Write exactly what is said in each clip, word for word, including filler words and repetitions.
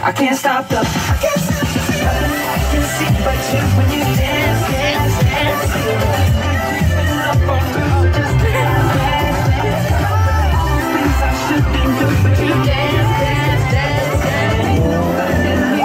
I can't stop the, I can't stop the feeling. I can see but you when you dance, dance, dance. Creeping up on me, just dance, dance, dance. Things I shouldn't do, but you dance, dance, dance, dance.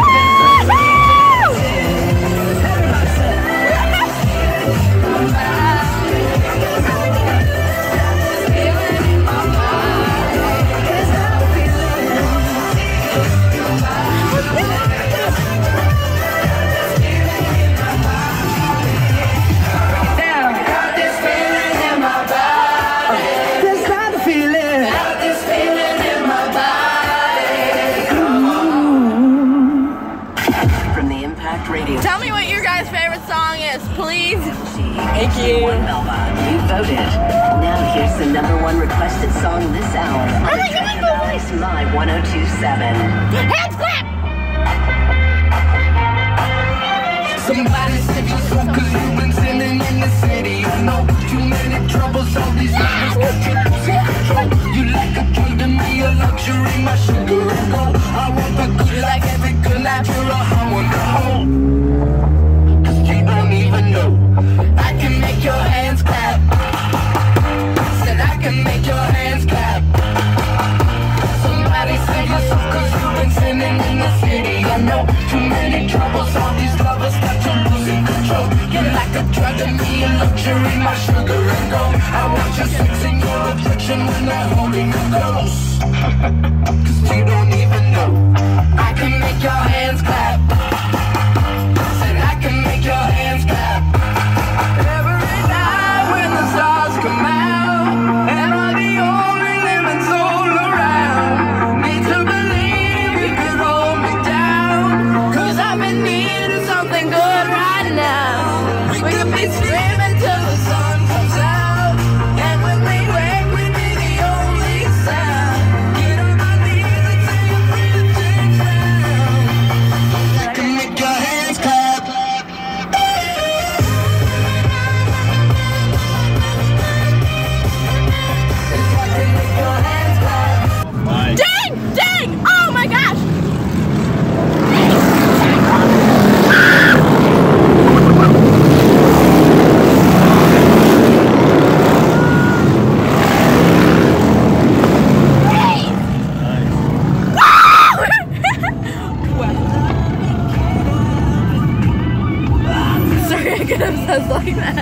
Tell me what your guys' favorite song is, please. Thank you. You voted. Now here's the number one requested song this hour on the track of Ice My one oh two seven. Hands clap! Somebody said you're so cause you've been sinning in the city. I know too many troubles, all these numbers got you losing control. You like a drug to me, a luxury, my sugar and gold. I want the good like every good natural, I want the whole. Cause you don't even know I can make your hands clap. Said I can make your hands clap. Somebody said you're so cause you've been sinning in the city. I know too many troubles, all these lovers got you losing control. You're like a drug to me, a luxury, my sugar and gold. I want your sex and your affection when I'm holding you close. Cause you don't even know I can make your hands clap. Said I can make your hands clap. Every night when the stars come out, am I the only living soul around? Need to believe you could hold me down, cause I've been needing something good right now. We could be screaming till the sun comes out, and when we wake we'd be the only sound. Get on my knees and say you're free to change now. I can make your hands clap. I can make your hands clap. Dang! Dang! Oh my gosh! Sorry, I get obsessed like that.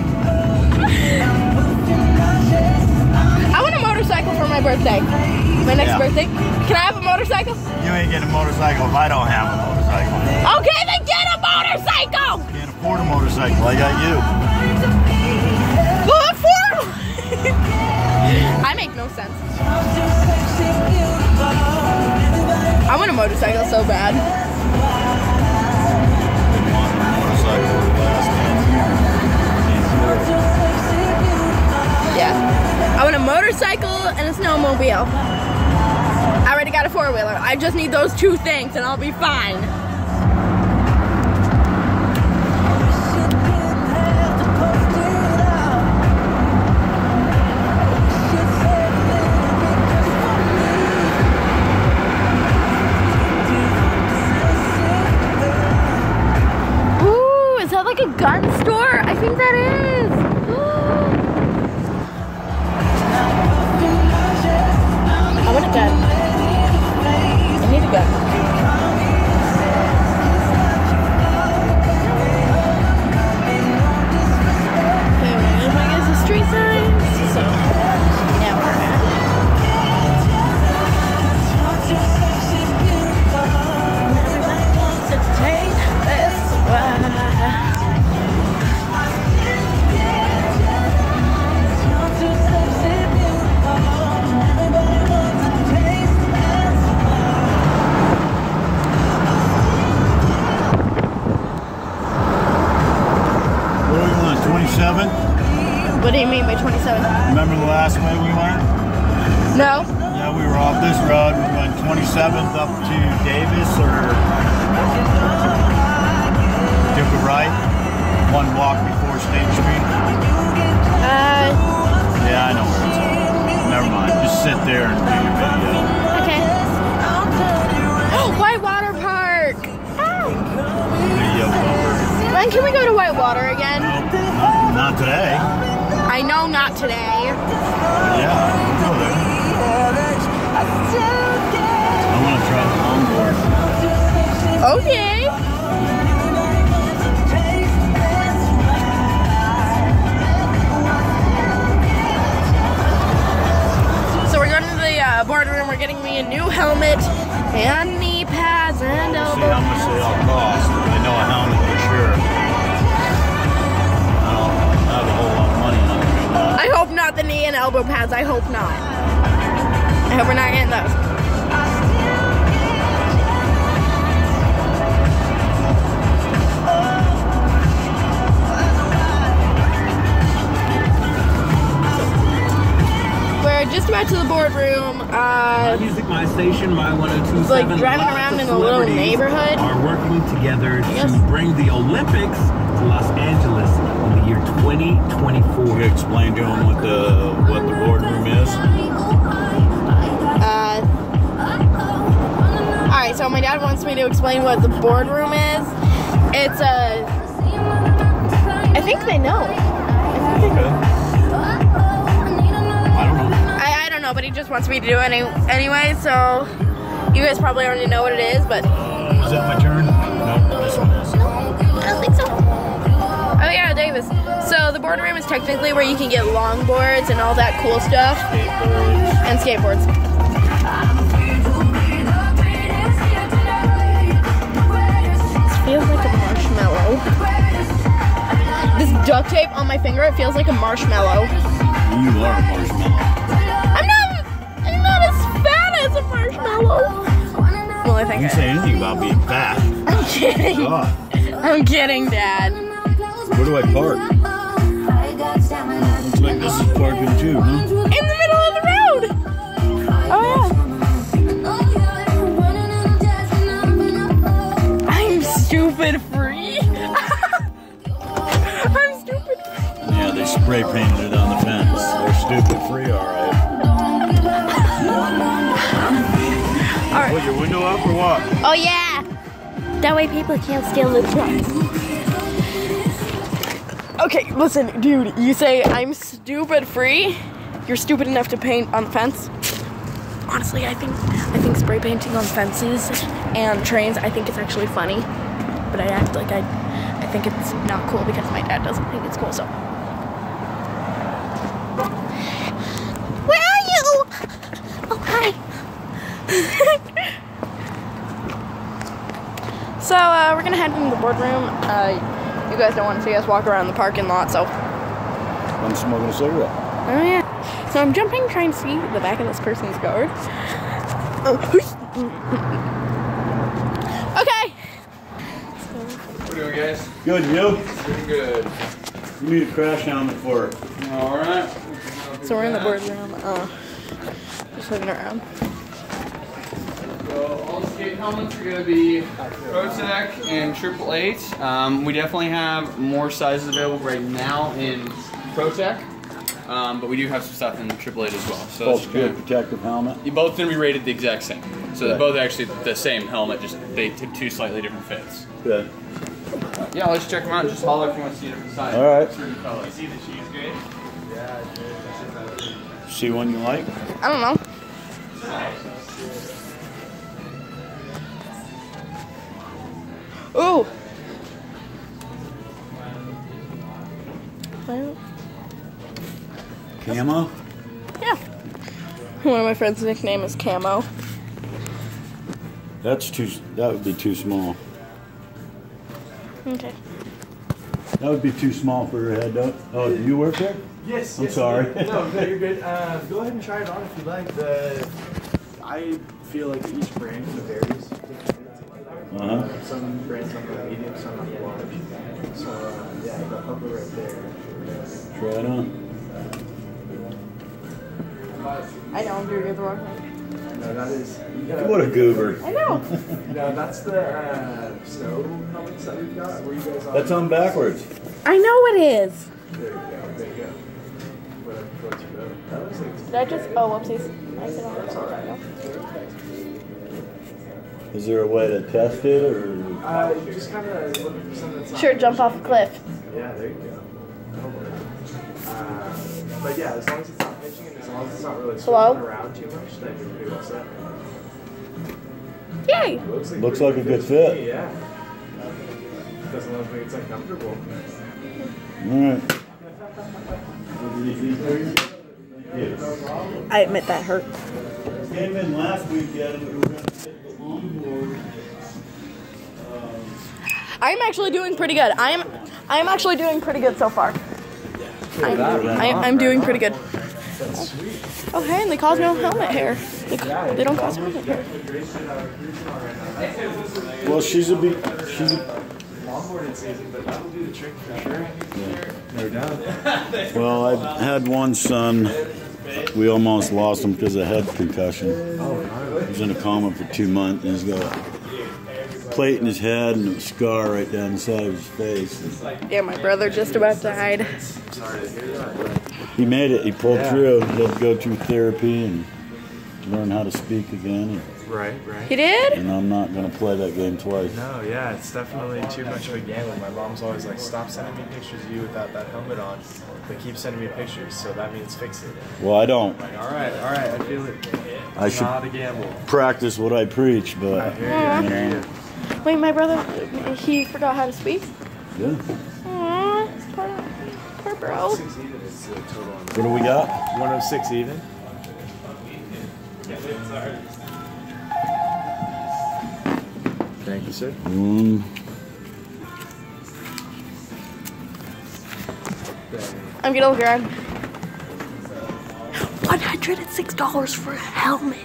I want a motorcycle for my birthday. My next Yeah. birthday. Can I have a motorcycle? You ain't getting a motorcycle if I don't have a motorcycle. Okay, then get a motorcycle! Can't afford a motorcycle, I got you. Well, affordable! I make no sense. I want a motorcycle so bad. Yeah. I want a motorcycle and a snowmobile. I already got a four-wheeler. I just need those two things and I'll be fine. Ooh, is that like a gun store? I think that is. I want a gun. I need a gun. Okay, where am I gonna see street signs? So, now we're at. Everybody wants to take this ride. twenty-seven? What do you mean by twenty-seven? Remember the last way we went? No. Yeah, we were off this road. We went twenty-seventh up to Davis or took a right. One block before State Street. Uh. Yeah, I know where it's at. Never mind. Just sit there and do your video. Okay. Whitewater Park. Then can we go to Whitewater again? No, not, not today. I know not today. Yeah, we'll go there. I want to try the longboard. Okay. So we're going to the uh, boardroom. We're getting me a new helmet and knee pads and See elbow how much they pads. all cost. I know a helmet for sure. I don't have a whole lot of money on it. I hope not the knee and elbow pads. I hope not. I hope we're not getting those. We're just about to the boardroom. Uh, Music My Station, My one oh two seven. Like driving around in a little neighborhood. Are working together Yes. to bring the Olympics to Los Angeles in the year twenty twenty-four. You explain to them what the what the boardroom is. Uh, all right, so my dad wants me to explain what the boardroom is. It's a. I think they know. I think they know. I don't know. I, I don't know, but he just wants me to do it any, anyway. So you guys probably already know what it is, but Is that my turn? No, this one is. I don't think so. Oh yeah, Davis. So the boardroom is technically where you can get longboards and all that cool stuff, and skateboards. This feels like a marshmallow. This duct tape on my finger, it feels like a marshmallow. You are a marshmallow. I'm not. I'm not as fat as a marshmallow. Well, I You think can I say anything about being fat. I'm kidding. God. I'm kidding, Dad. Where do I park? Looks like this is parking too, huh? In the middle of the road. Oh yeah. I'm stupid free. I'm stupid free. Yeah, they spray painted it on the fence. They're stupid free, all right. All right. Put your window up or what? Oh yeah. That way people can't steal the trucks. Okay, listen, dude. You say I'm stupid free. You're stupid enough to paint on the fence. Honestly, I think I think spray painting on fences and trains, I think it's actually funny. But I act like I I think it's not cool because my dad doesn't think it's cool. So. Where are you? Oh hi. So uh, we're gonna head into the boardroom. Uh, you guys don't want to see us walk around the parking lot, so. I'm smoking a cigarette. Oh yeah. So I'm jumping, trying to see the back of this person's guard. Okay. What are we doing, guys? Good, you? Pretty good. You need a crash helmet for it. All right. So we're in the boardroom. Uh, just looking around. So all the skate helmets are going to be ProTech and Triple Eight. Um, we definitely have more sizes available right now in ProTech, um, but we do have some stuff in Triple Eight as well. So Both it's good gonna, protective helmet. you're both going to be rated the exact same. So they're Right. both actually the same helmet, just they take two slightly different fits. Good. Yeah, let's check them out. Just holler if you want to see a different size. All right. Certain colors. See the cheese grade? See one you like? I don't know. Ooh. Well, Camo? yeah. One of my friends' nickname is Camo. That's too, that would be too small. Okay. That would be too small for your head, though. Oh, do you work there? Yes. I'm yes, sorry. yeah. No, no, you're good. Uh, go ahead and try it on if you like. The I feel like each brand kind of varies. Uh-huh. Some brands on the medium, some on the large. So uh, yeah, the upper right there. Try it on. I know, I'm doing it the wrong way. No, that is. You gotta, What a goober. I know. no, that's the uh, snow helmets that we've got. Where you guys on? That's on backwards. I know it is. There you go. There you go. Whatever floats your boat. That looks like. Did I just? Oh, whoopsies. I said That's all right. Is there a way to test it, or? Uh, you just kind of looking for something that's not Sure, jump off a cliff. Yeah, there you go. That'll work. Uh, but yeah, as long as it's not pitching and as long as it's not really Hello? swinging around too much, then you're pretty well set. Yay! Looks like, Looks pretty like a good fit. Yeah. Doesn't look like it's uncomfortable. Alright. I admit that hurt. Came in last weekend, we were going to take the longboard. I'm actually doing pretty good. I'm I'm actually doing pretty good so far. I'm, I, I'm doing pretty good. Oh hey, and they cause no helmet hair. They, they don't cause helmet hair. Well, she's a big, she's a, Longboarding season, but that'll do the trick for sure. No doubt. well, I had one son, we almost lost him because of head concussion. Oh, no. He was in a coma for two months, and he's got a plate in his head and a scar right down the side of his face. Yeah, my brother just about died. Sorry to hear that. He made it, he pulled Yeah. through, he had to go through therapy and learn how to speak again. Right, right. He did? And I'm not going to play that game twice. No, yeah, it's definitely too much of a gamble. My mom's always like, stop sending me pictures of you without that helmet on. They keep sending me pictures, so that means fix it. Well, I don't. Like, all right, all right, I feel it. I It's should not a gamble. practice what I preach, I but hear you, I hear you. Wait, my brother, he forgot how to speak? yeah. Aww, poor, poor bro. Six even is the total on What do we got? one oh six even? Thank you, sir. Mm, I'm gonna look around. one hundred six dollars for a helmet.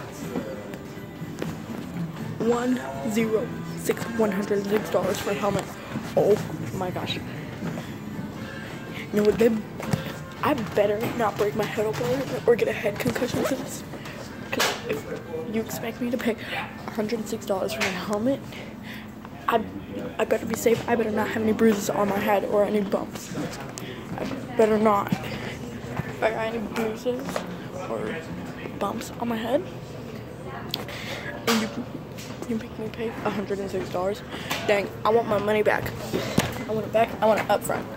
One zero six one hundred six dollars for a helmet. Oh my gosh. You know what, babe? I better not break my head open or get a head concussion for this. Because if you expect me to pay one hundred six dollars for a helmet, I I better be safe. I better not have any bruises on my head or any bumps. I better not. If I got any bruises or bumps on my head, and you you make me pay one hundred six dollars, dang, I want my money back. I want it back. I want it up front.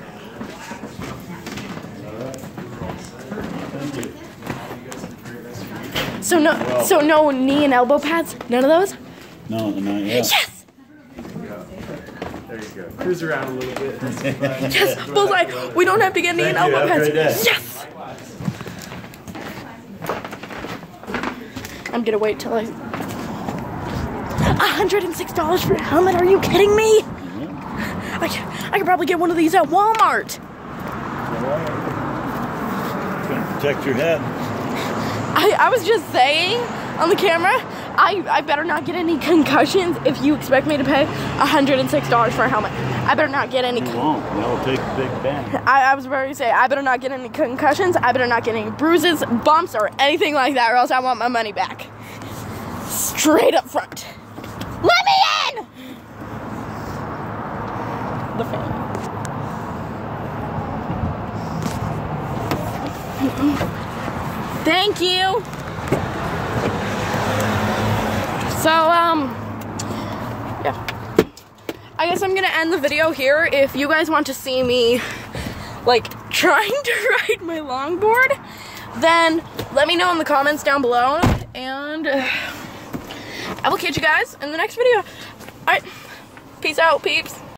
So no, so no knee and elbow pads? None of those? no, not yet. Yes! There you go. Cruise around a little bit. Yes! Bullseye! We don't have to get knee and Thank you. elbow Have a pads. great day. Yes! I'm gonna wait till I... one hundred six dollars for a helmet? Are you kidding me? I, can, I could probably get one of these at Walmart. It's gonna protect your head. I, I was just saying on the camera, I, I better not get any concussions if you expect me to pay one hundred six dollars for a helmet. I better not get any... You won't. That'll take a big bang. I, I was about to say, I better not get any concussions, I better not get any bruises, bumps, or anything like that, or else I want my money back. Straight up front. Let me in! The fan. Thank you. So, um, yeah. I guess I'm gonna end the video here. If you guys want to see me, like, trying to ride my longboard, then let me know in the comments down below, and uh, I will catch you guys in the next video. Alright, peace out, peeps.